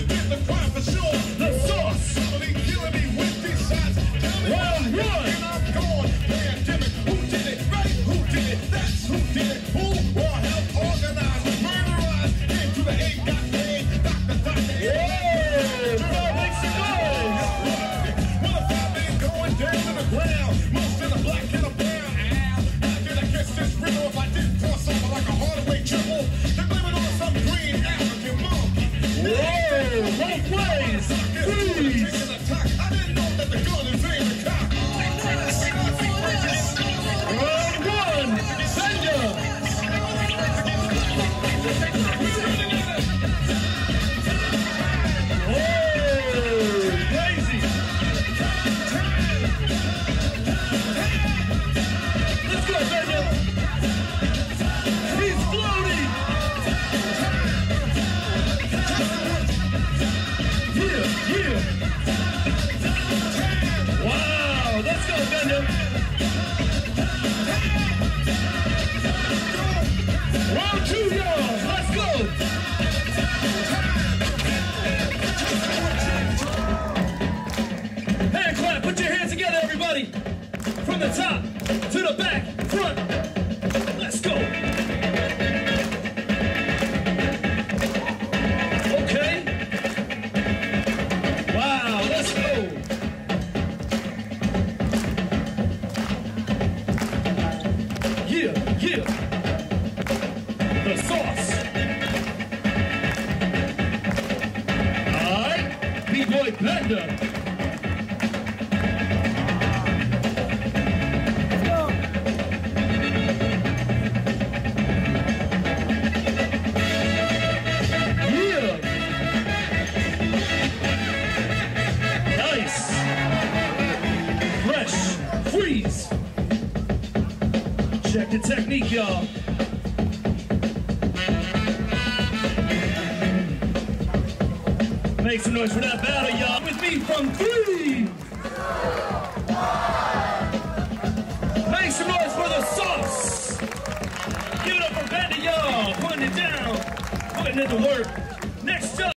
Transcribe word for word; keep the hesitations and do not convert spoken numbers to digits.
did the crime for sure. The Sauce. Somebody killing me with these shots. Tell me Round why, one. and I'm gone. Pandemic, who did it? Right? Who did it? That's who did it. Who will help organize, murderize, into the eight got paid. Doctor, doctor, Yeah, bro, make some noise. well, if I've been going down to the ground, most in the black and the brown. Ow, how did I catch this riddle if I didn't cross over like a Hardaway triple? They blame it on some green African monkey. Whoa, both ways. Freeze. Taking a talk. I didn't know that the gun is aimed at cock. Round one. Bender. Oh, crazy. Let's go, Bender. He's floating. Yeah, yeah. Wow, let's go, Bender. Round two, y'all. Let's go. Hand clap. Put your hands together, everybody. From the top to the back, front. Let's go. Okay. Wow, let's go. Yeah, yeah. The Sauce. Alright, B-Boy Bender. Yeah. Nice. Fresh. Freeze. Check the technique, y'all. Make some noise for that battle, y'all. With me from three. Make some noise for the Sauce. Give it up for Bender, y'all. Putting it down. Putting it to work. Next up.